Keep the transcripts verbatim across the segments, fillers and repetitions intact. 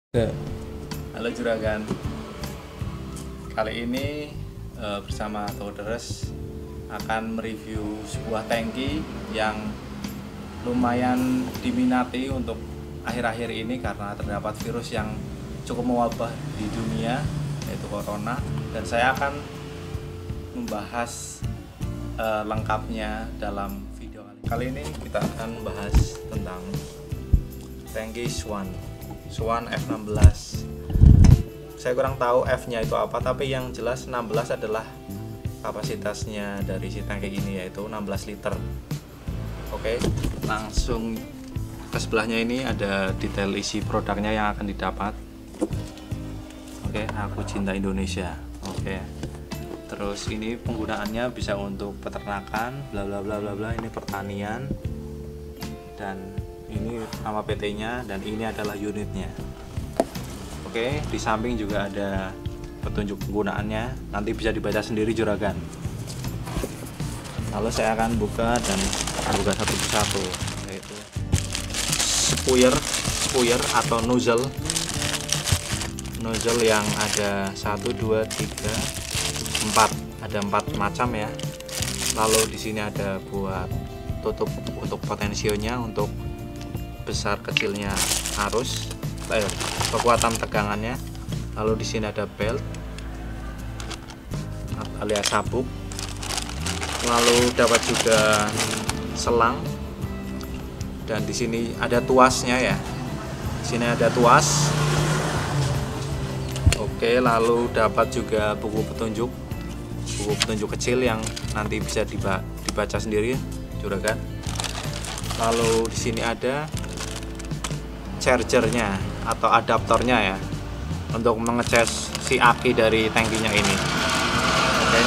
Oke. Halo Juragan, kali ini e, bersama Toderes akan mereview sebuah tangki yang lumayan diminati untuk akhir-akhir ini karena terdapat virus yang cukup mewabah di dunia, yaitu corona, dan saya akan membahas e, lengkapnya dalam video kali ini. Kali ini kita akan membahas tentang tangki Swan Swan F enam belas. Saya kurang tahu F-nya itu apa, tapi yang jelas enam belas adalah kapasitasnya dari si tangki ini, yaitu enam belas liter. Oke, langsung ke sebelahnya ini ada detail isi produknya yang akan didapat. Oke, aku cinta Indonesia. Oke. Terus ini penggunaannya bisa untuk peternakan, bla bla bla bla bla, ini pertanian. Dan ini nama P T-nya dan ini adalah unitnya. Oke, di samping juga ada petunjuk penggunaannya, nanti bisa dibaca sendiri Juragan. Lalu saya akan buka dan akan buka satu persatu, yaitu spuyer, spuyer atau nozzle. Nozzle yang ada satu, dua, tiga, empat, ada empat macam ya. Lalu di sini ada buat tutup untuk potensionya, untuk besar kecilnya arus, eh, kekuatan tegangannya. Lalu di sini ada belt alias sabuk. Lalu dapat juga selang, dan di sini ada tuasnya ya. Di sini ada tuas. Oke, lalu dapat juga buku petunjuk, buku petunjuk kecil yang nanti bisa dibaca sendiri Juragan. Lalu di sini ada chargernya atau adaptornya ya, untuk mengecas si aki dari tangkinya ini. Oke.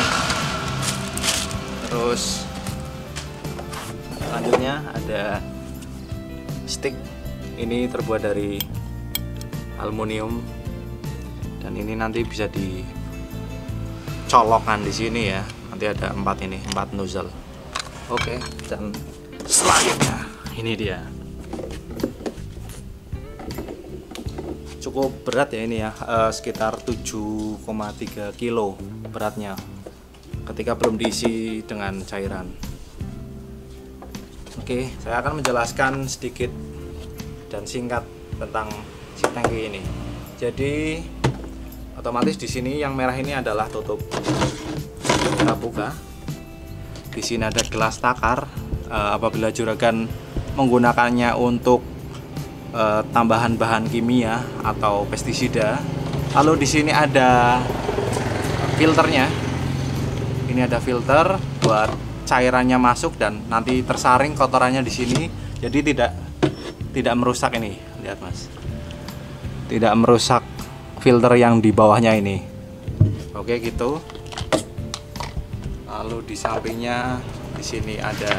Terus selanjutnya ada stick, ini terbuat dari aluminium dan ini nanti bisa dicolokkan di sini ya. Nanti ada empat ini, empat nozzle. Oke, dan selanjutnya ini dia. Cukup berat ya ini ya, eh, sekitar tujuh koma tiga kilo beratnya ketika belum diisi dengan cairan. Oke, saya akan menjelaskan sedikit dan singkat tentang si tangki ini. Jadi otomatis di sini yang merah ini adalah tutup terbuka. Di sini ada gelas takar, eh, apabila Juragan menggunakannya untuk Uh, tambahan bahan kimia atau pestisida. Lalu di sini ada filternya. Ini ada filter buat cairannya masuk dan nanti tersaring kotorannya di sini. Jadi tidak tidak merusak ini. Lihat Mas. Tidak merusak filter yang di bawahnya ini. Oke, gitu. Lalu di sampingnya di sini ada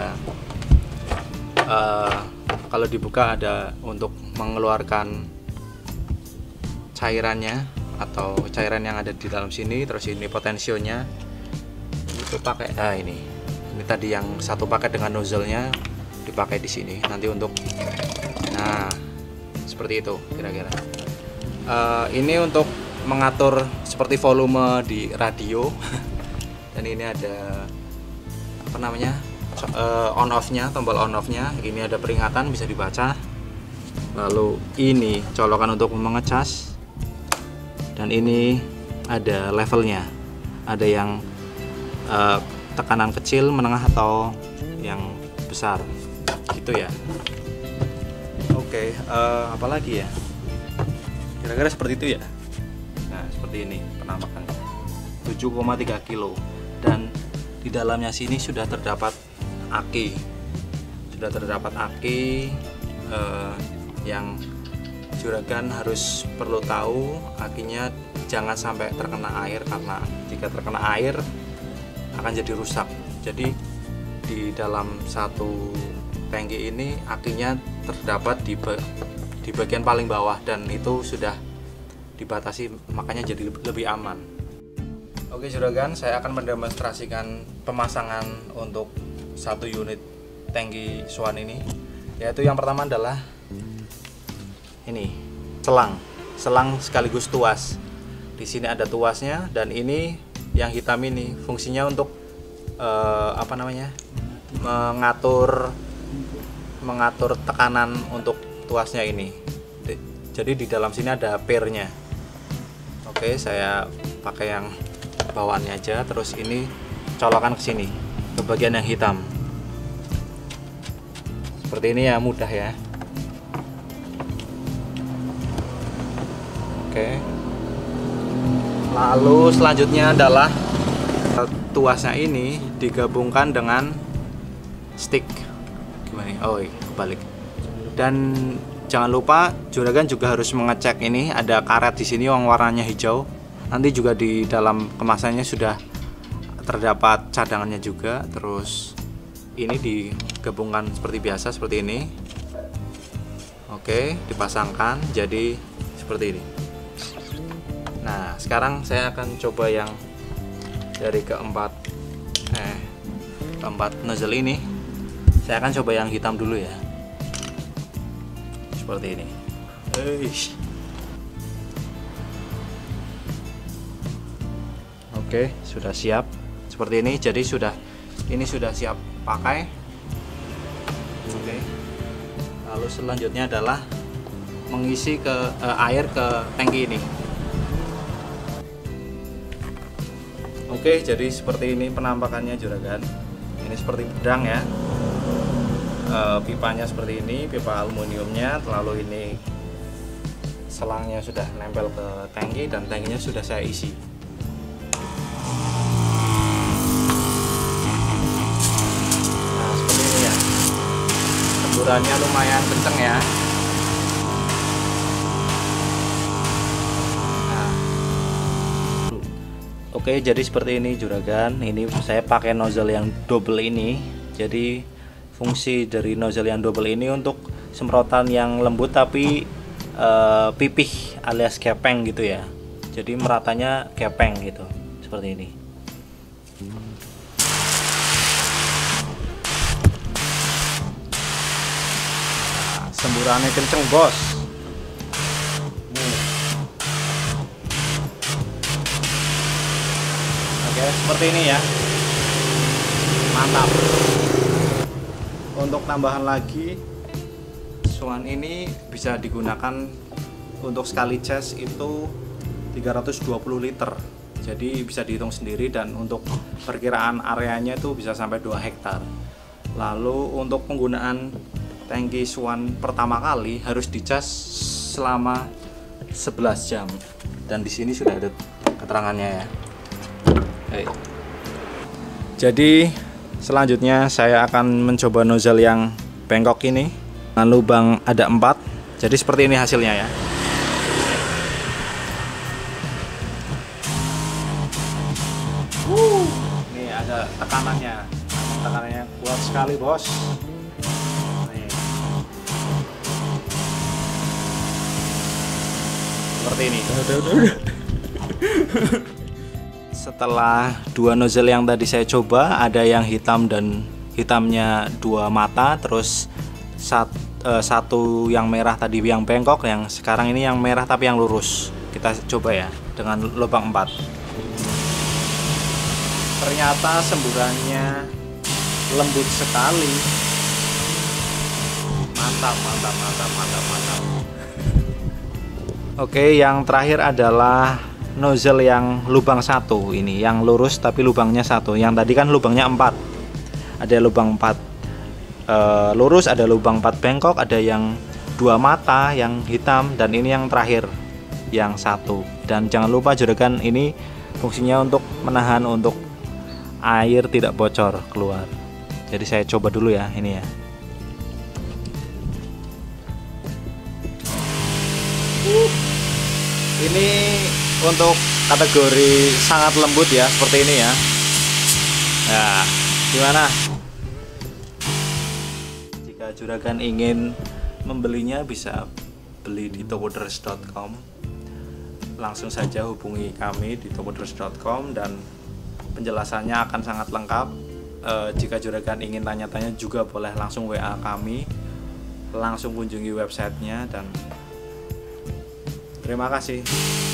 uh, kalau dibuka ada untuk mengeluarkan cairannya atau cairan yang ada di dalam sini. Terus ini potensionya itu pakai, nah ini ini tadi yang satu paket dengan nozzle-nya dipakai di sini nanti untuk, nah seperti itu kira-kira. Uh, ini untuk mengatur seperti volume di radio dan ini ada apa namanya, Uh, on off-nya, tombol on off-nya. Ini ada peringatan bisa dibaca. Lalu ini colokan untuk mengecas. Dan ini ada levelnya. Ada yang uh, tekanan kecil, menengah atau yang besar. Gitu ya. Oke, okay, uh, apa lagi ya? Kira-kira seperti itu ya. Nah, seperti ini penampakan tujuh koma tiga kilo, dan di dalamnya sini sudah terdapat aki, sudah terdapat aki eh, yang Juragan harus perlu tahu. Akinya jangan sampai terkena air, karena jika terkena air akan jadi rusak. Jadi di dalam satu tangki ini akinya terdapat di di bagian paling bawah dan itu sudah dibatasi, makanya jadi lebih aman. Oke Juragan, saya akan mendemonstrasikan pemasangan untuk satu unit tangki Swan ini, yaitu yang pertama adalah ini selang selang sekaligus tuas. Di sini ada tuasnya, dan ini yang hitam ini fungsinya untuk eh, apa namanya, mengatur mengatur tekanan untuk tuasnya ini. Jadi di dalam sini ada pernya. Oke, saya pakai yang bawaannya aja, terus ini colokan ke sini ke bagian yang hitam. Seperti ini ya, mudah ya. Oke. Lalu selanjutnya adalah tuasnya ini digabungkan dengan stick. Gimana nih? Oh, iya, kebalik. Dan jangan lupa juragan juga harus mengecek ini, ada karet di sini yang warnanya hijau. Nanti juga di dalam kemasannya sudah terdapat cadangannya juga. Terus ini digabungkan seperti biasa, seperti ini. Oke, dipasangkan jadi seperti ini. Nah, sekarang saya akan coba yang dari keempat eh keempat nozzle ini. Saya akan coba yang hitam dulu ya. Seperti ini. Eish. Oke, sudah siap. Seperti ini. Jadi sudah ini sudah siap pakai. Oke. Lalu selanjutnya adalah mengisi ke eh, air ke tangki ini. Oke, jadi seperti ini penampakannya juragan. Ini seperti pedang ya. E, pipanya seperti ini, pipa aluminiumnya. Lalu ini selangnya sudah nempel ke tangki, dan tangkinya sudah saya isi. Nah, seperti ini ya. Semburannya lumayan kenceng ya. Oke, jadi seperti ini juragan. Ini saya pakai nozzle yang double ini. Jadi fungsi dari nozzle yang double ini untuk semprotan yang lembut tapi e, pipih alias kepeng gitu ya. Jadi meratanya kepeng gitu. Seperti ini. Nah, semburannya kenceng, bos. Oke, seperti ini ya. Mantap. Untuk tambahan lagi, Swan ini bisa digunakan untuk sekali cas itu tiga ratus dua puluh liter. Jadi bisa dihitung sendiri, dan untuk perkiraan areanya itu bisa sampai dua hektar. Lalu untuk penggunaan tangki Swan pertama kali harus dicas selama sebelas jam. Dan di sini sudah ada keterangannya ya. Jadi selanjutnya saya akan mencoba nozzle yang bengkok ini dengan lubang ada empat. Jadi seperti ini hasilnya ya. Uh, ini ada tekanannya. Tekanannya kuat sekali, bos. Nih. Seperti ini. Setelah dua nozzle yang tadi saya coba, ada yang hitam dan hitamnya dua mata, terus sat, eh, satu yang merah tadi yang bengkok, yang sekarang ini yang merah tapi yang lurus. Kita coba ya dengan lubang empat. Ternyata semburannya lembut sekali. Mantap, mantap, mantap, mantap, mantap. Oke, yang terakhir adalah nozzle yang lubang satu ini, yang lurus tapi lubangnya satu. Yang tadi kan lubangnya empat, ada lubang empat e, lurus, ada lubang empat bengkok, ada yang dua mata yang hitam, dan ini yang terakhir yang satu. Dan jangan lupa juragan ini fungsinya untuk menahan untuk air tidak bocor keluar. Jadi saya coba dulu ya ini ya. uh, ini untuk kategori sangat lembut ya, seperti ini ya. Nah, gimana? Jika juragan ingin membelinya bisa beli di topodress dot com. Langsung saja hubungi kami di topodress dot com dan penjelasannya akan sangat lengkap. E, jika juragan ingin tanya-tanya juga boleh langsung W A kami, langsung kunjungi websitenya, dan Terima kasih.